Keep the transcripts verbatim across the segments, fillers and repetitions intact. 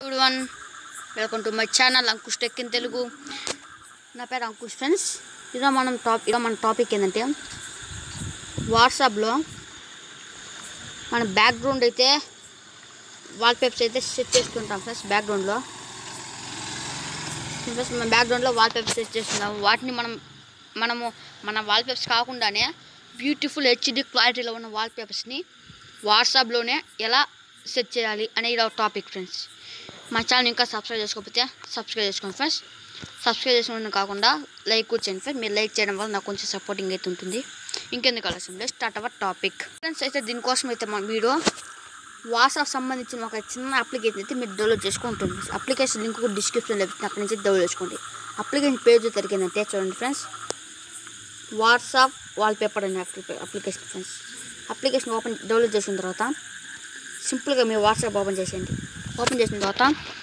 everyone, welcome to my channel Ankush Tech in Telugu. నా పేరు Ankush friends. ఇదో మనం టాప్ ఇదో మన టాపిక్ ఏంటంటే వాట్సాప్లో మన బ్యాక్గ్రౌండ్ అయితే వాల్పేపర్స్ అయితే సెట్ చేసుకుంటాం ఫ్రెండ్స్. బ్యాక్గ్రౌండ్లో ఫ్రెండ్స్ మన బ్యాక్గ్రౌండ్లో వాల్పేపర్స్ సెట్ చేస్తున్నాం. వాటిని మనం మనము మన వాల్పేపర్స్ కాకుండానే బ్యూటిఫుల్ హెచ్డి క్వాలిటీలో ఉన్న వాల్పేపర్స్ని వాట్సాప్లోనే ఎలా సెట్ చేయాలి అనేది ఒక టాపిక్ ఫ్రెండ్స్. మా ఛానల్ ఇంకా సబ్స్క్రైబ్ చేసుకోకపోతే సబ్స్క్రైబ్ చేసుకోండి ఫ్రెండ్స్. సబ్స్క్రైబ్ చేసుకోవడం కాకుండా లైక్ వచ్చేయండి ఫ్రెండ్స్. మీరు లైక్ చేయడం వల్ల నాకు కొంచెం సపోర్టింగ్ అయితే ఉంటుంది. ఇంకెందుకు ఆలస్యం లేదు, స్టార్ట్ అవర్ టాపిక్ ఫ్రెండ్స్. అయితే దీనికోసం అయితే మన వీడియో వాట్సాప్ సంబంధించిన ఒక చిన్న అప్లికేషన్ అయితే మీరు డౌన్లోడ్ చేసుకుంటుంది. అప్లికేషన్ లింక్ కూడా డిస్క్రిప్షన్లో లభిస్తుంది, అక్కడి నుంచి డౌన్లోడ్ చేసుకోండి. అప్లికేషన్ పేజ్ జరిగిందంటే చూడండి ఫ్రెండ్స్, వాట్సాప్ వాల్పేపర్ అనే application friends. Application open download చేసిన తర్వాత సింపుల్గా మీరు వాట్సాప్ ఓపెన్ చేసేయండి. ఓపెన్ చేసిన తర్వాత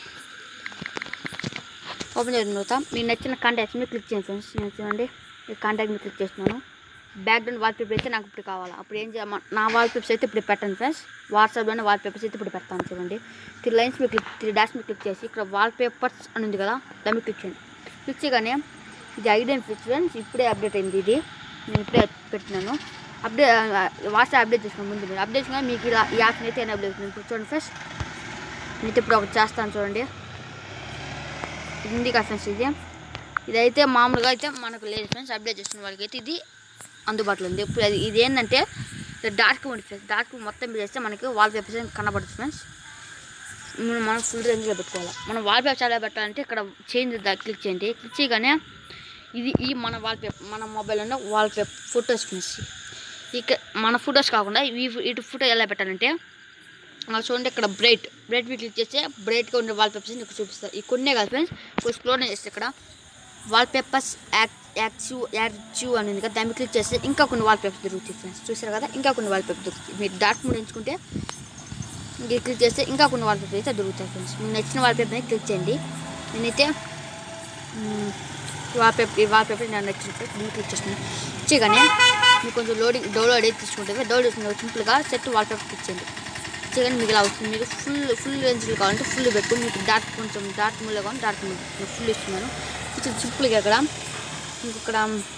ఓపెన్ చేసిన తర్వాత మీకు నచ్చిన కాంటాక్ట్స్ మీద క్లిక్ చేయండి ఫ్రెండ్స్. నేను చూడండి ఈ కాంటాక్ట్ మీద క్లిక్ చేస్తున్నాను. బ్యాక్గ్రౌండ్ వాల్పేపర్ అయితే నాకు ఇప్పుడు కావాలా. అప్పుడు ఏం చేయాలి, నా వాల్పేపర్స్ అయితే ఇప్పుడు పెట్టండి ఫ్రెండ్స్. వాట్సాప్లోనే వాల్పేపర్స్ అయితే ఇప్పుడు పెడతాను చూడండి. త్రీ లైన్స్ మీద క్లిక్ త్రీ డాష్ మీద క్లిక్ చేసి ఇక్కడ వాల్పేపర్స్ అని ఉంది కదా, దాని మీద క్లిక్ చేయండి. క్లిక్ చేయగానే ఇది ఐడెంట్ ఫిక్స్ ఫ్రెండ్స్. ఇప్పుడే అప్డేట్ అయింది. ఇది నేను ఇప్పుడే పెట్టినాను. అప్డేట్ వాట్సాప్ అప్డేట్ చేసుకున్న ముందు మీరు అప్డేట్ చేసుకుని మీకు ఇలా ఈ యాప్ని అయితే ఎనేబుల్ అవుతుంది. ఇప్పుడు చూడండి ఫ్రెండ్స్, నేనైతే ఇప్పుడు ఒకటి చేస్తాను చూడండి. ఇది ఉంది కదా ఫ్రెండ్స్, ఇది ఇదైతే మామూలుగా అయితే మనకు లేదు ఫ్రెండ్స్. అప్డేట్ చేసుకున్న వాళ్ళకి అయితే ఇది అందుబాటులో ఉంది. ఇప్పుడు అది ఇది ఏంటంటే డార్క్ ఉంది ఫ్రెండ్స్. డార్క్ మొత్తం మీద చేస్తే మనకి వాల్పేపర్స్ కనబడుతుంది ఫ్రెండ్స్. మనం ఫుల్ రేంజ్లో పెట్టుకోవాలి. మనం వాల్పేపర్స్ ఎలా పెట్టాలంటే ఇక్కడ చేంజ్ క్లిక్ చేయండి. క్లిక్ చేయగానే ఇది ఈ మన వాల్పేపర్ మన మొబైల్లో వాల్పేపర్ ఫొటోస్ ఫ్రెండ్స్. ఇక మన ఫొటోస్ కాకుండా ఈ ఇటు ఫోటో ఎలా పెట్టాలంటే చూడండి, ఇక్కడ బ్రైట్ బ్రైట్ మీద క్లిక్ చేస్తే బ్రైట్గా ఉండే వాల్పేపర్స్ ఇక్కడ చూపిస్తారు. ఈ కొన్నే కాదు ఫ్రెండ్స్, కొంచెం స్క్రోల్ చేస్తే ఇక్కడ వాల్పేపర్స్ యాక్ యాక్టివ్ యాక్టివ్ అని ఉంది కదా, దాన్ని క్లిక్ చేస్తే ఇంకా కొన్ని వాల్పేపర్స్ దొరుకుతాయి ఫ్రెండ్స్. చూసారు కదా, ఇంకా కొన్ని వాల్పేపర్ దొరుకుతాయి. మీరు డార్క్ మోడ్ ఎంచుకుంటే ఇది క్లిక్ చేస్తే ఇంకా కొన్ని వాల్పేపర్ అయితే దొరుకుతాయి ఫ్రెండ్స్. మీకు నచ్చిన వాల్పేపర్ని క్లిక్ చేయండి. నేనైతే వాల్పేపర్ ఈ వాల్పేపర్ నేను నచ్చిన దీన్ని క్లిక్ చేస్తున్నాను. చేయగానే మీకు కొంచెం లోడింగ్ డౌన్లోడ్ అయితే తీసుకుంటే డౌన్లోడ్ చేసుకుంటే సింపుల్గా సెట్ వాల్పేపర్ క్లిక్ చేయండి. చేయగానే మీకు ఇలా అవుతుంది. మీకు ఫుల్ ఫుల్ రేంజ్లో కావాలంటే ఫుల్ పెట్టుకుని, మీకు డార్క్ కొంచెం డార్క్ మూల్లో కావాలి డార్క్ మూల్ ఫుల్ ఇస్తున్నాను. కొంచెం సింపుల్గా ఇక్కడ మీకు ఇక్కడ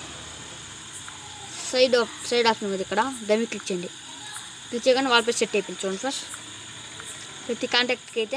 సైడ్ సైడ్ ఆప్షన్ ఉంది, ఇక్కడ దాన్ని క్లిక్ చేయండి. క్లిక్ చేయగానే వాల్పేపర్ సెట్ అయిపోయింది చూడండి ఫస్ట్. ప్రతి కాంటాక్ట్కి అయితే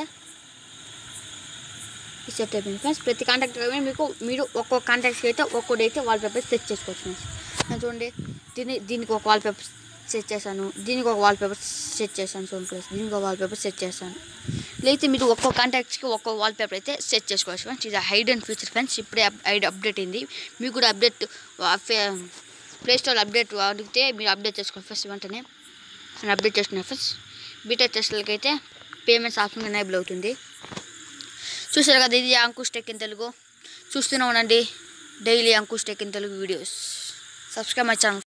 సెట్ అయిపోయింది ఫ్రెండ్స్. ప్రతి కాంటాక్ట్ మీకు మీరు ఒక్కొక్క కాంటాక్ట్కి అయితే ఒక్కొక్కటి అయితే వాల్పేపర్ సెట్ చేసుకోవచ్చు ఫ్రెండ్స్. నేను చూడండి దీని దీనికి ఒక వాల్పేపర్ సెట్ చేశాను, దీనికి ఒక వాల్పేపర్ సెట్ చేశాను చూడండి ఫ్రెండ్స్. దీనికి ఒక వాల్పేపర్ సెట్ చేశాను. లేకపోతే మీరు ఒక్కో కాంటాక్ట్స్కి ఒక్కో వాల్పేపర్ అయితే సెట్ చేసుకోవచ్చు ఫ్రెండ్స్. ఇది హైడ్ అండ్ ఫీచర్ ఫ్రెండ్స్. ఇప్పుడే హైడ్ అప్డేట్ అయింది. మీకు కూడా అప్డేట్ ప్లే స్టోర్ అప్డేట్ అడిగితే మీరు అప్డేట్ చేసుకోండి ఫ్రెండ్స్. వెంటనే నేను అప్డేట్ చేసుకున్నాను ఫ్రెండ్స్. బీటా టెస్ట్లకి అయితే పేమెంట్స్ ఆప్షన్ ఎనేబుల్ అవుతుంది. చూసారు కదా, ఇది అంకుష్ టెక్ ఇన్ తెలుగు. చూస్తూనే ఉండండి daily Ankush tech in Telugu videos. Subscribe my channel.